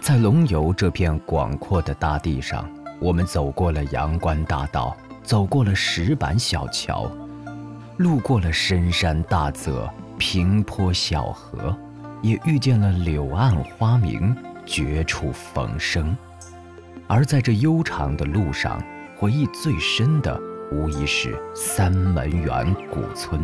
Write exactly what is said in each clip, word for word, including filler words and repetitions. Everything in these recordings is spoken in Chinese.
在龙游这片广阔的大地上，我们走过了阳关大道，走过了石板小桥，路过了深山大泽、平坡小河，也遇见了柳暗花明、绝处逢生。而在这悠长的路上，回忆最深的无疑是三门园古村。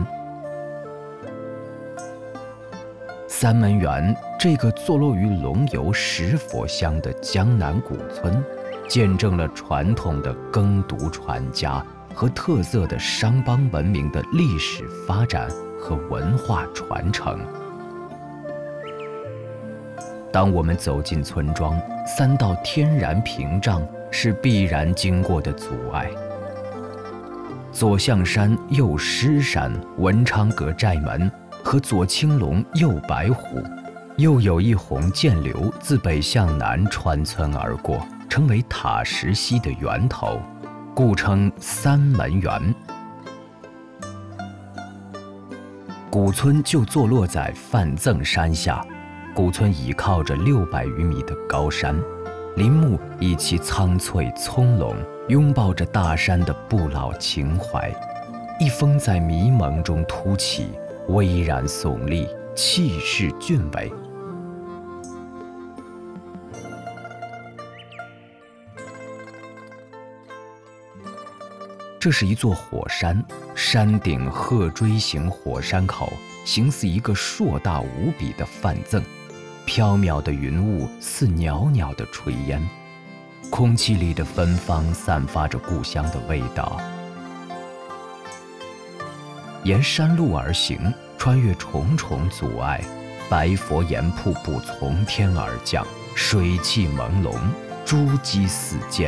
三门园这个坐落于龙游石佛乡的江南古村，见证了传统的耕读传家和特色的商帮文明的历史发展和文化传承。当我们走进村庄，三道天然屏障是必然经过的阻碍。左象山、右狮山、文昌阁寨门和左青龙、右白虎，又有一泓涧流自北向南穿村而过，成为塔石溪的源头，故称三门园。古村就坐落在范赠山下，古村倚靠着六百余米的高山，林木以其苍翠葱茏，拥抱着大山的不老情怀。一峰在迷蒙中凸起，巍然耸立，气势俊伟。这是一座火山，山顶鹤锥形火山口形似一个硕大无比的范赠，缥缈的云雾似袅袅的炊烟，空气里的芬芳散发着故乡的味道。沿山路而行，穿越重重阻碍，白佛岩瀑布从天而降，水汽朦胧，珠玑四溅。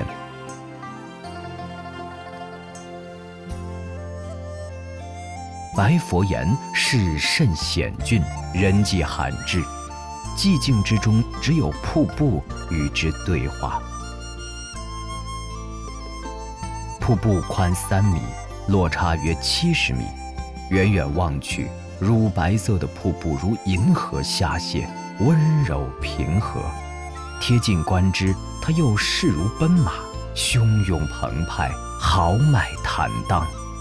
白佛岩势甚险峻，人迹罕至，寂静之中只有瀑布与之对话。瀑布宽三米，落差约七十米，远远望去，乳白色的瀑布如银河下泻，温柔平和；贴近观之，它又势如奔马，汹涌澎湃，豪迈坦荡。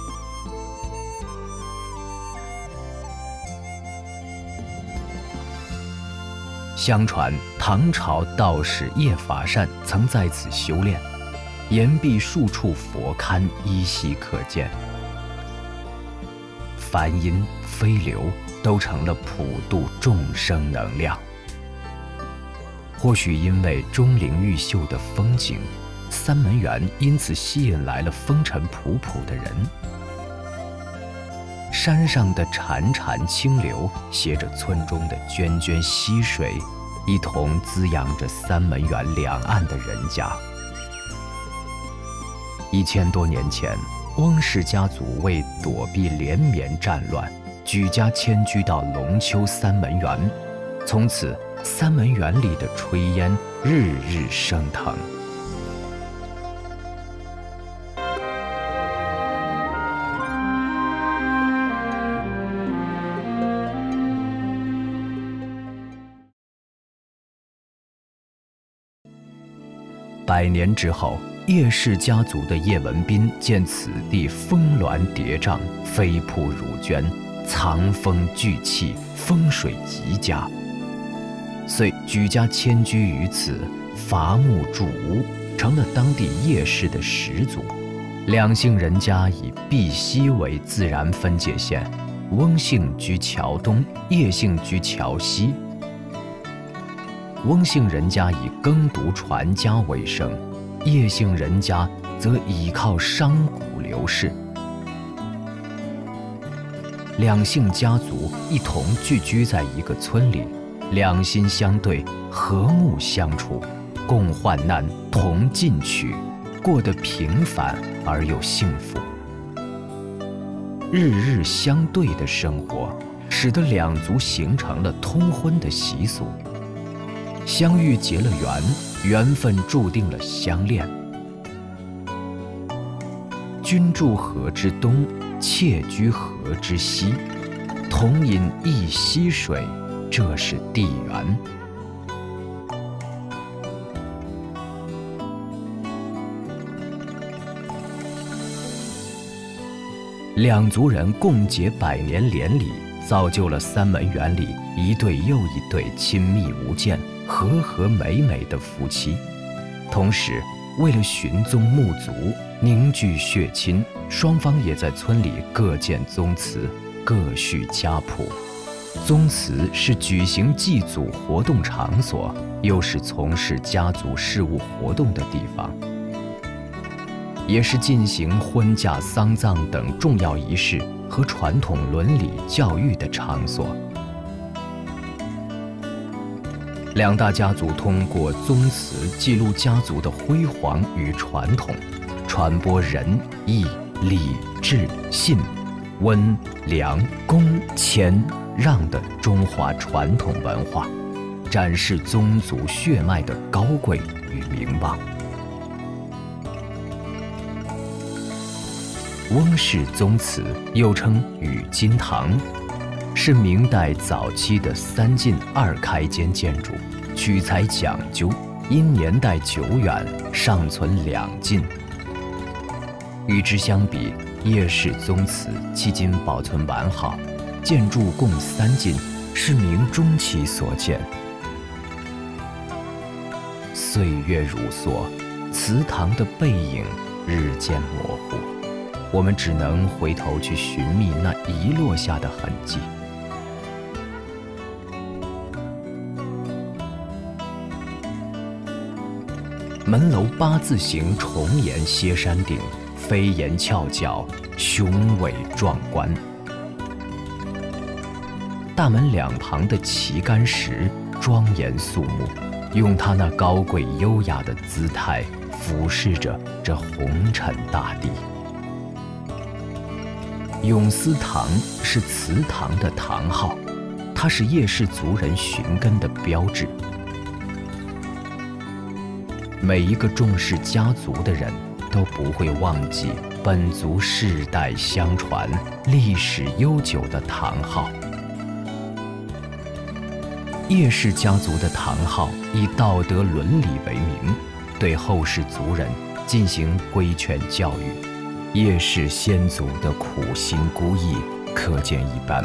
相传唐朝道士叶法善曾在此修炼，岩壁数处佛龛依稀可见。梵音、飞流都成了普度众生能量。或许因为钟灵毓秀的风景，三门园因此吸引来了风尘仆仆的人。山上的潺潺清流携着村中的涓涓溪水，一同滋养着三门园两岸的人家。一千多年前，翁氏家族为躲避连绵战乱，举家迁居到龙丘三门园，从此三门园里的炊烟日日升腾。百年之后，叶氏家族的叶文斌见此地峰峦叠嶂，飞瀑如涓，藏风聚气，风水极佳，遂举家迁居于此，伐木筑屋，成了当地叶氏的始祖。两姓人家以碧溪为自然分界线，翁姓居桥东，叶姓居桥西。翁姓人家以耕读传家为生，叶姓人家则倚靠商贾刘氏。两姓家族一同聚居在一个村里，两心相对，和睦相处，共患难，同进取，过得平凡而又幸福。日日相对的生活，使得两族形成了通婚的习俗。相遇结了缘，缘分注定了相恋。君住河之东，妾居河之西，同饮一溪水，这是地缘。 两族人共结百年连理，造就了三门园里一对又一对亲密无间、和和美美的夫妻。同时，为了寻宗沐族、凝聚血亲，双方也在村里各建宗祠，各序家谱。宗祠是举行祭祖活动场所，又是从事家族事务活动的地方，也是进行婚嫁、丧葬等重要仪式和传统伦理教育的场所。两大家族通过宗祠记录家族的辉煌与传统，传播仁义礼智信、温良恭谦让的中华传统文化，展示宗族血脉的高贵与名望。翁氏宗祠又称雨金堂，是明代早期的三进二开间建筑，取材讲究，因年代久远，尚存两进。与之相比，叶氏宗祠迄今保存完好，建筑共三进，是明中期所建。岁月如梭，祠堂的背影日渐模糊，我们只能回头去寻觅那遗落下的痕迹。门楼八字形重檐歇山顶，飞檐翘角，雄伟壮观。大门两旁的旗杆石庄严肃穆，用它那高贵优雅的姿态俯视着这红尘大地。永思堂是祠堂的堂号，它是叶氏族人寻根的标志。每一个重视家族的人都不会忘记本族世代相传、历史悠久的堂号。叶氏家族的堂号以道德伦理为名，对后世族人进行规劝教育。叶氏先祖的苦心孤诣可见一斑。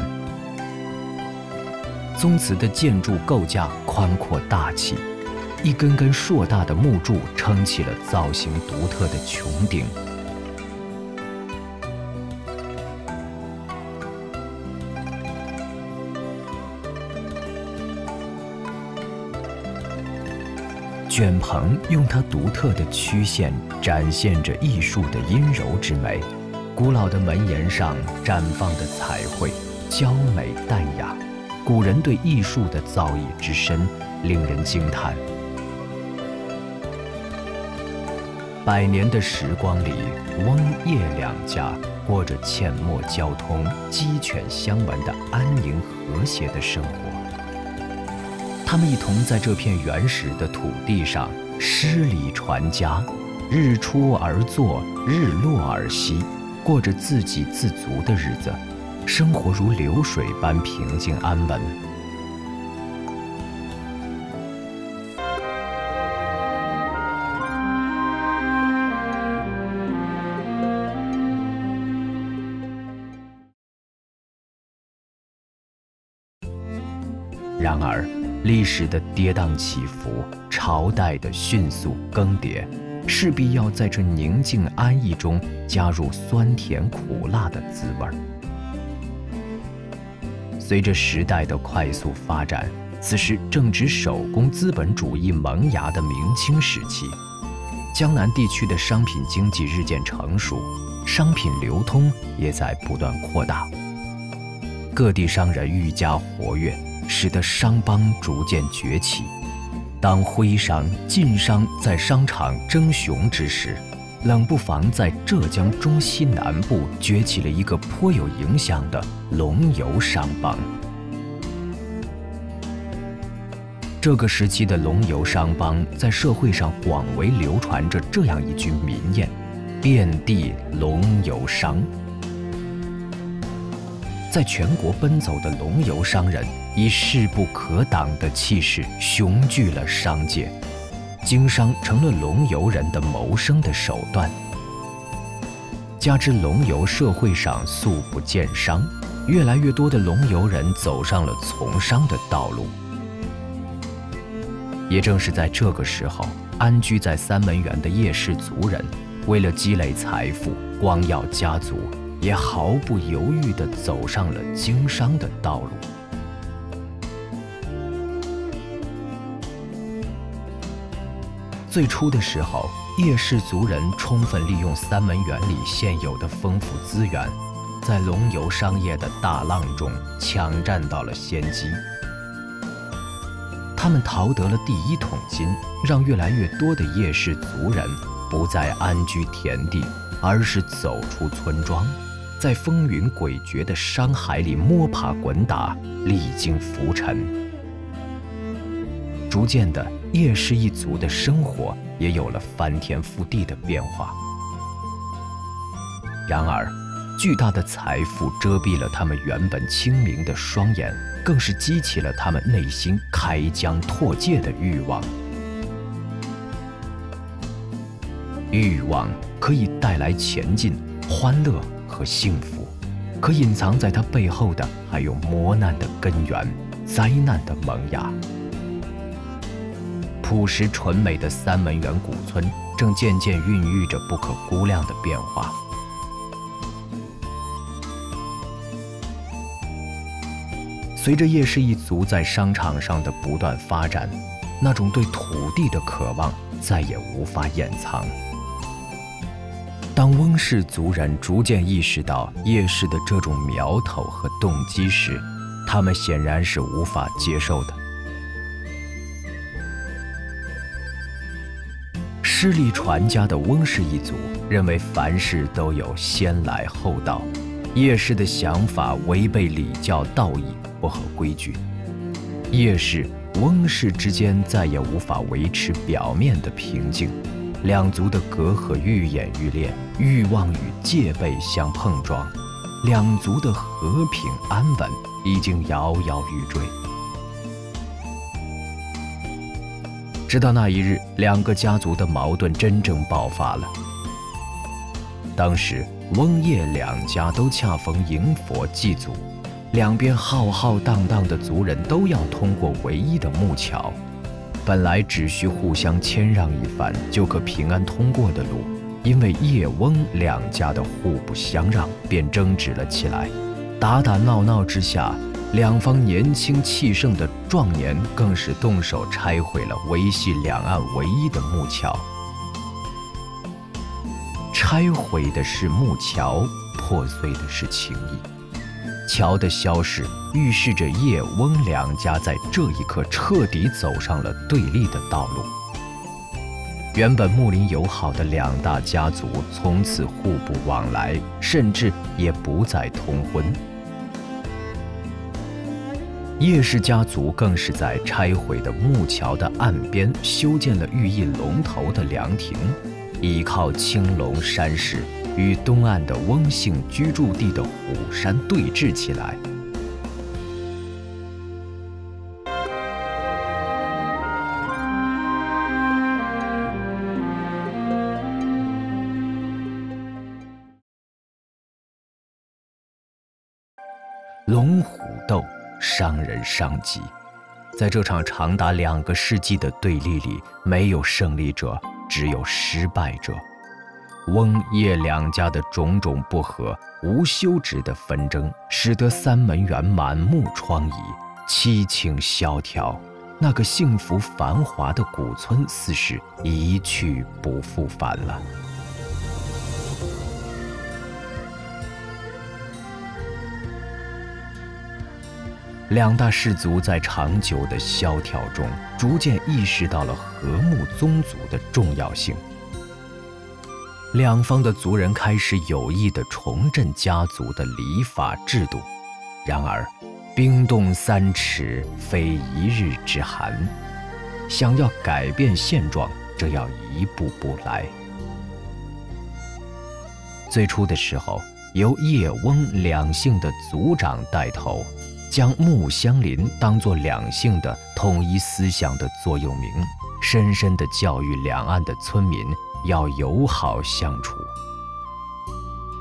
宗祠的建筑构架宽阔大气，一根根硕大的木柱撑起了造型独特的穹顶。卷棚用它独特的曲线展现着艺术的阴柔之美，古老的门檐上绽放的彩绘娇美淡雅，古人对艺术的造诣之深令人惊叹。百年的时光里，翁叶两家过着阡陌交通、鸡犬相闻的安宁和谐的生活。他们一同在这片原始的土地上诗礼传家，日出而作，日落而息，过着自给自足的日子，生活如流水般平静安稳。然而，历史的跌宕起伏，朝代的迅速更迭，势必要在这宁静安逸中加入酸甜苦辣的滋味儿。随着时代的快速发展，此时正值手工资本主义萌芽的明清时期，江南地区的商品经济日渐成熟，商品流通也在不断扩大，各地商人愈加活跃，使得商帮逐渐崛起。当徽商、晋商在商场争雄之时，冷不防在浙江中西南部崛起了一个颇有影响的龙游商帮。这个时期的龙游商帮在社会上广为流传着这样一句民谚：遍地龙游商。在全国奔走的龙游商人以势不可挡的气势雄踞了商界，经商成了龙游人的谋生的手段。 加之龙游社会上素不见商，越来越多的龙游人走上了从商的道路。也正是在这个时候，安居在三门原的叶氏族人，为了积累财富、光耀家族，也毫不犹豫地走上了经商的道路。最初的时候，叶氏族人充分利用三门原里现有的丰富资源，在龙游商业的大浪中抢占到了先机。他们淘得了第一桶金，让越来越多的叶氏族人不再安居田地，而是走出村庄，在风云诡谲的商海里摸爬滚打，历经浮沉。逐渐的，叶氏一族的生活也有了翻天覆地的变化。然而，巨大的财富遮蔽了他们原本清明的双眼，更是激起了他们内心开疆拓界的欲望。欲望可以带来前进、欢乐和幸福，可隐藏在它背后的还有磨难的根源、灾难的萌芽。朴实纯美的三门原古村正渐渐孕育着不可估量的变化。随着叶氏一族在商场上的不断发展，那种对土地的渴望再也无法掩藏。当翁氏族人逐渐意识到叶氏的这种苗头和动机时，他们显然是无法接受的。势力传家的翁氏一族认为凡事都有先来后到，叶氏的想法违背礼教道义，不合规矩。叶氏、翁氏之间再也无法维持表面的平静，两族的隔阂愈演愈烈，欲望与戒备相碰撞，两族的和平安稳已经摇摇欲坠。直到那一日，两个家族的矛盾真正爆发了。当时，翁叶两家都恰逢迎佛祭祖，两边浩浩荡荡的族人都要通过唯一的木桥。本来只需互相谦让一番就可平安通过的路，因为叶翁两家的互不相让，便争执了起来。打打闹闹之下，两方年轻气盛的壮年更是动手拆毁了维系两岸唯一的木桥。拆毁的是木桥，破碎的是情谊。桥的消逝预示着叶翁两家在这一刻彻底走上了对立的道路。原本睦邻友好的两大家族从此互不往来，甚至也不再通婚。叶氏家族更是在拆毁的木桥的岸边修建了寓意龙头的凉亭，依靠青龙山势，与东岸的翁姓居住地的虎山对峙起来。龙虎斗，伤人伤己。在这场长达两个世纪的对立里，没有胜利者，只有失败者。翁叶两家的种种不和、无休止的纷争，使得三门原满目疮痍，凄清萧条。那个幸福繁华的古村，似是一去不复返了。两大氏族在长久的萧条中，逐渐意识到了和睦宗族的重要性。两方的族人开始有意地重振家族的礼法制度。然而，冰冻三尺，非一日之寒。想要改变现状，这要一步步来。最初的时候，由叶翁两姓的族长带头，将木相邻当作两姓的统一思想的座右铭，深深地教育两岸的村民要友好相处。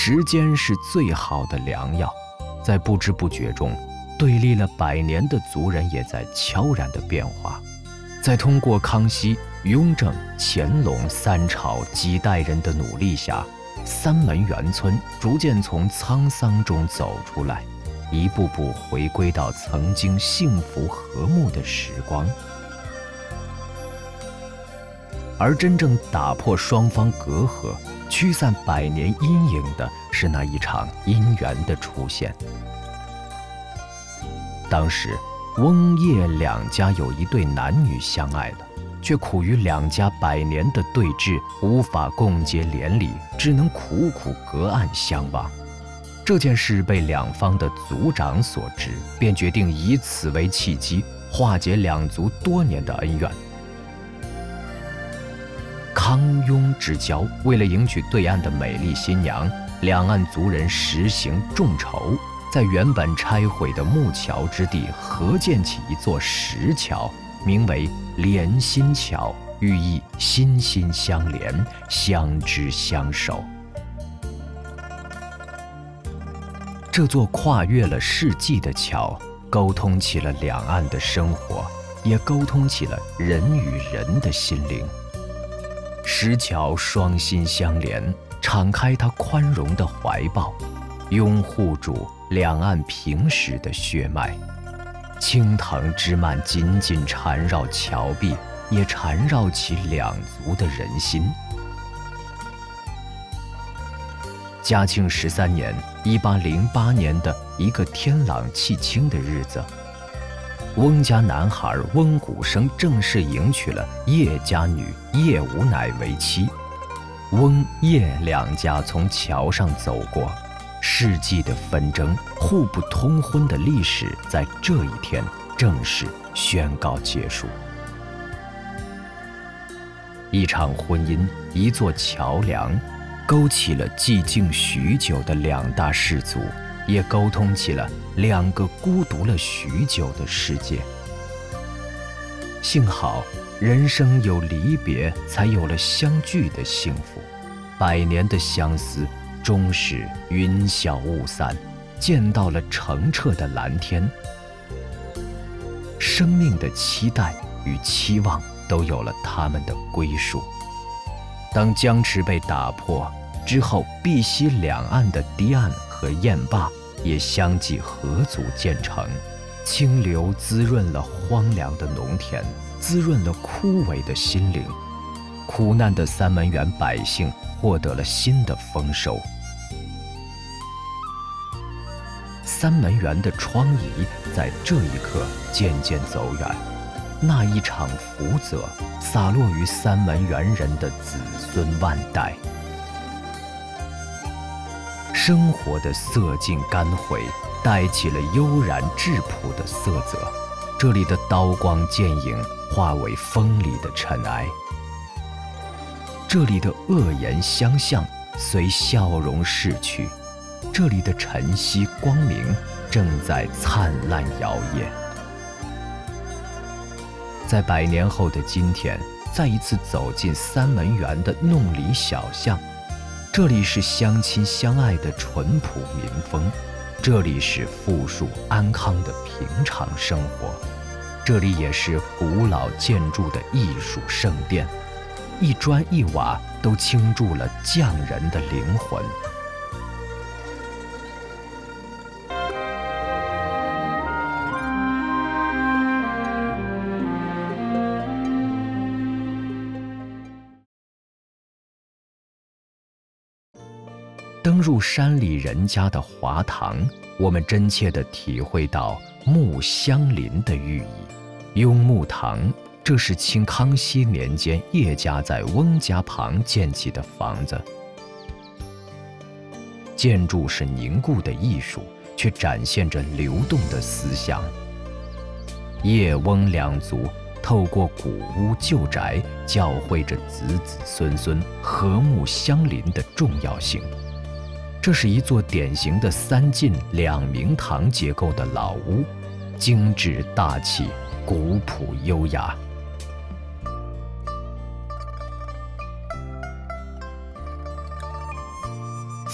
时间是最好的良药，在不知不觉中，对立了百年的族人也在悄然的变化。在通过康熙、雍正、乾隆三朝几代人的努力下，三门原村逐渐从沧桑中走出来，一步步回归到曾经幸福和睦的时光。而真正打破双方隔阂、驱散百年阴影的是那一场姻缘的出现。当时翁叶两家有一对男女相爱了，却苦于两家百年的对峙，无法共结连理，只能苦苦隔岸相望。这件事被两方的族长所知，便决定以此为契机，化解两族多年的恩怨。康雍之交，为了迎娶对岸的美丽新娘，两岸族人实行众筹，在原本拆毁的木桥之地合建起一座石桥，名为连心桥，寓意心心相连，相知相守。这座跨越了世纪的桥，沟通起了两岸的生活，也沟通起了人与人的心灵。石桥双心相连，敞开它宽容的怀抱，拥护住两岸平时的血脉。青藤枝蔓紧紧缠绕桥壁，也缠绕起两族的人心。嘉庆十三年（一八零八年）的一个天朗气清的日子，翁家男孩翁谷生正式迎娶了叶家女叶无乃为妻。翁叶两家从桥上走过，世纪的纷争、互不通婚的历史在这一天正式宣告结束。一场婚姻，一座桥梁，勾起了寂静许久的两大氏族，也沟通起了两个孤独了许久的世界。幸好人生有离别，才有了相聚的幸福。百年的相思终是云消雾散，见到了澄澈的蓝天。生命的期待与期望都有了他们的归属。当僵持被打破之后，碧溪两岸的堤岸和堰坝也相继合组建成，清流滋润了荒凉的农田，滋润了枯萎的心灵。苦难的三门原百姓获得了新的丰收。三门原的疮痍在这一刻渐渐走远，那一场福泽洒落于三门原人的子孙万代。生活的色尽甘回，带起了悠然质朴的色泽。这里的刀光剑影化为风里的尘埃，这里的恶言相向随笑容逝去，这里的晨曦光明正在灿烂摇曳。在百年后的今天，再一次走进三门原的弄里小巷，这里是相亲相爱的淳朴民风，这里是富庶安康的平常生活，这里也是古老建筑的艺术圣殿，一砖一瓦都倾注了匠人的灵魂。登入山里人家的华堂，我们真切地体会到木相邻的寓意。雍木堂，这是清康熙年间叶家在翁家旁建起的房子。建筑是凝固的艺术，却展现着流动的思想。叶翁两族透过古屋旧宅，教诲着子子孙孙和睦相邻的重要性。这是一座典型的三进两明堂结构的老屋，精致大气，古朴优雅。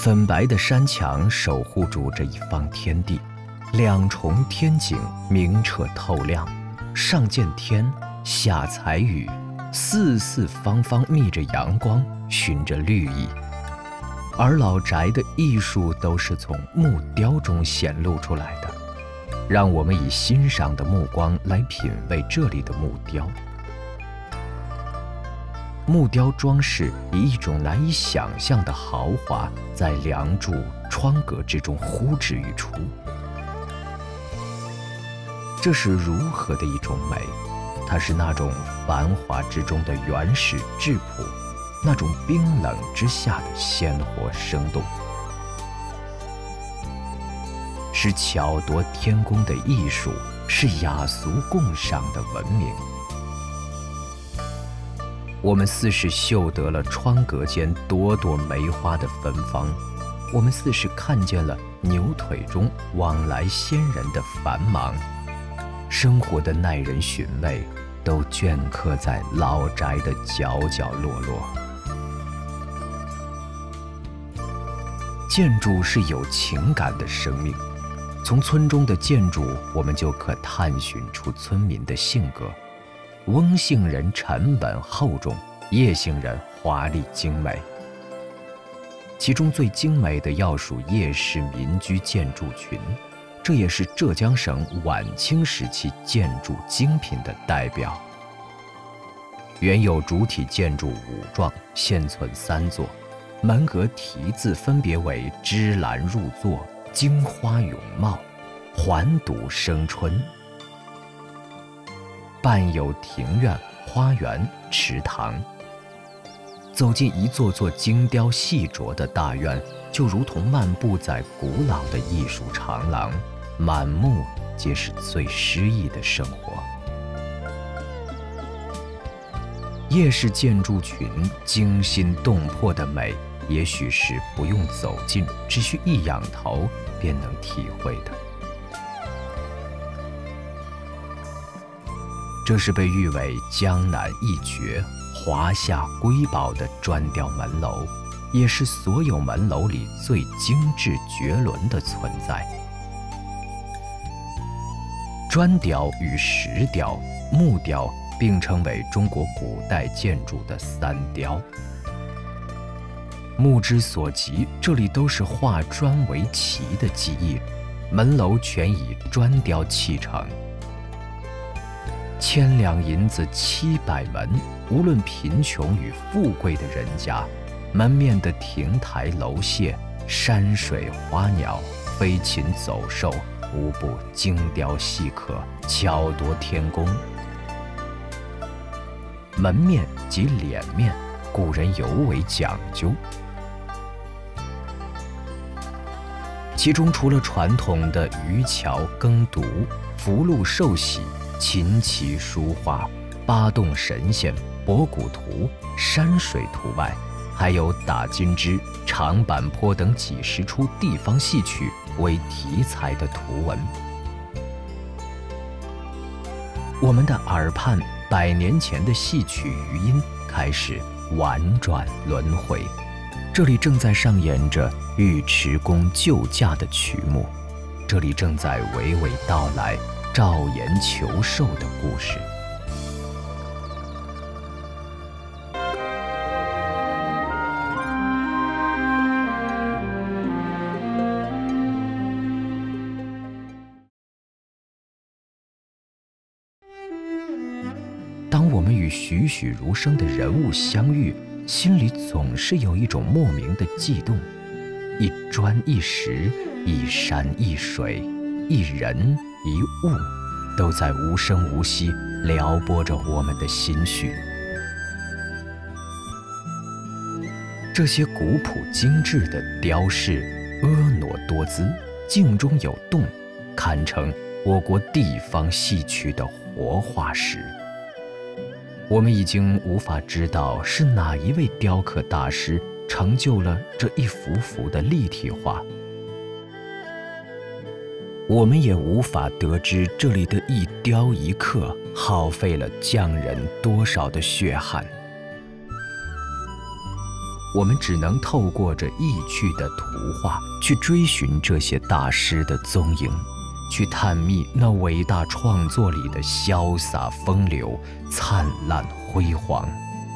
粉白的山墙守护住这一方天地，两重天井明澈透亮，上见天，下采雨，四四方方逆着阳光，循着绿意。而老宅的艺术都是从木雕中显露出来的，让我们以欣赏的目光来品味这里的木雕。木雕装饰以一种难以想象的豪华，在梁柱、窗格之中呼之欲出。这是如何的一种美？它是那种繁华之中的原始质朴，那种冰冷之下的鲜活生动，是巧夺天工的艺术，是雅俗共赏的文明。我们似是嗅得了窗格间朵朵梅花的芬芳，我们似是看见了牛腿中往来仙人的繁忙，生活的耐人寻味都镌刻在老宅的角角落落。建筑是有情感的生命，从村中的建筑，我们就可探寻出村民的性格。翁姓人沉稳厚重，叶姓人华丽精美。其中最精美的要数叶氏民居建筑群，这也是浙江省晚清时期建筑精品的代表。原有主体建筑五幢，现存三座，门额题字分别为芝兰入座、荆花永茂、环堵生春。伴有庭院、花园、池塘。走进一座座精雕细琢的大院，就如同漫步在古老的艺术长廊，满目皆是最诗意的生活。叶氏建筑群惊心动魄的美，也许是不用走近，只需一仰头便能体会的。这是被誉为江南一绝、华夏瑰宝的砖雕门楼，也是所有门楼里最精致绝伦的存在。砖雕与石雕、木雕并称为中国古代建筑的三雕。目之所及，这里都是化砖为旗的技艺，门楼全以砖雕砌成。千两银子七百门，无论贫穷与富贵的人家，门面的亭台楼榭、山水花鸟、飞禽走兽，无不精雕细刻，巧夺天工。门面及脸面，古人尤为讲究。其中除了传统的渔樵耕读、福禄寿喜、琴棋书画、八洞神仙、博古图、山水图外，还有打金枝、长坂坡等几十出地方戏曲为题材的图文。我们的耳畔，百年前的戏曲余音开始婉转轮回，这里正在上演着尉迟恭救驾的曲目，这里正在娓娓道来赵岩求寿的故事。当我们与栩栩如生的人物相遇，心里总是有一种莫名的悸动。一砖一石，一山一水，一人一物，都在无声无息撩拨着我们的心绪。这些古朴精致的雕饰，婀娜多姿，静中有动，堪称我国地方戏曲的活化石。我们已经无法知道是哪一位雕刻大师成就了这一幅幅的立体画，我们也无法得知这里的一雕一刻耗费了匠人多少的血汗。 我们只能透过这意趣的图画，去追寻这些大师的踪影，去探秘那伟大创作里的潇洒风流、灿烂辉煌。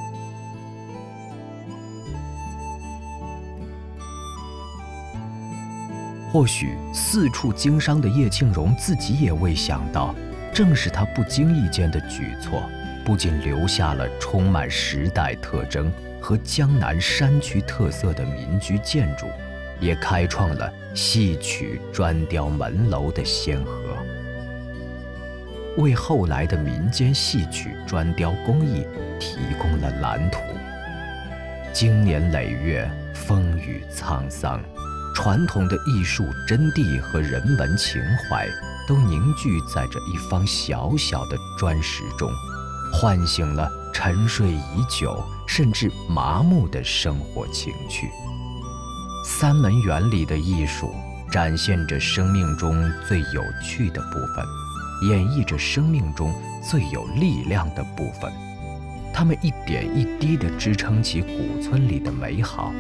或许四处经商的叶庆荣自己也未想到，正是他不经意间的举措，不仅留下了充满时代特征和江南山区特色的民居建筑，也开创了戏曲砖雕门楼的先河，为后来的民间戏曲砖雕工艺提供了蓝图。经年累月，风雨沧桑，传统的艺术真谛和人文情怀都凝聚在这一方小小的砖石中，唤醒了沉睡已久甚至麻木的生活情趣。三门园里的艺术展现着生命中最有趣的部分，演绎着生命中最有力量的部分，它们一点一滴地支撑起古村里的美好。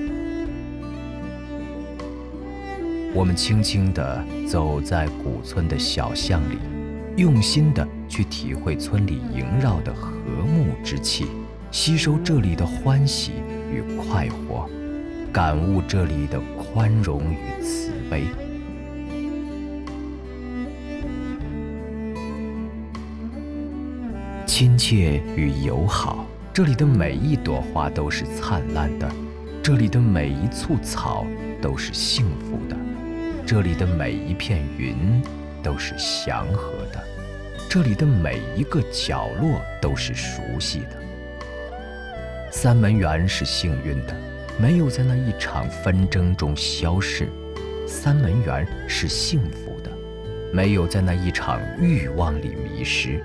我们轻轻地走在古村的小巷里，用心地去体会村里萦绕的和睦之气，吸收这里的欢喜与快活，感悟这里的宽容与慈悲。亲切与友好，这里的每一朵花都是灿烂的，这里的每一簇草都是幸福的，这里的每一片云都是祥和的，这里的每一个角落都是熟悉的。三门园是幸运的，没有在那一场纷争中消逝；三门园是幸福的，没有在那一场欲望里迷失。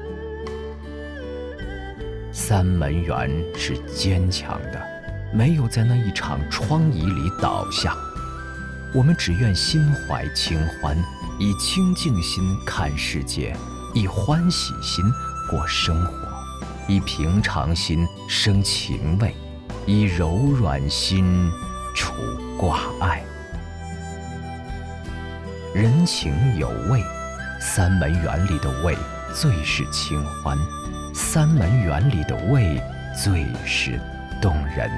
三门园是坚强的，没有在那一场疮痍里倒下。我们只愿心怀清欢，以清净心看世界，以欢喜心过生活，以平常心生情味，以柔软心除挂碍。人情有味，三门园里的味最是清欢，三门园里的味最是动人。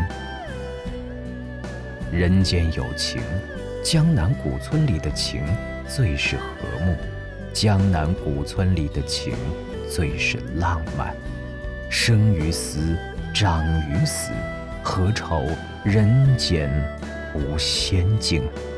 人间有情，江南古村里的情最是和睦，江南古村里的情最是浪漫。生于斯，长于斯，何愁人间无仙境？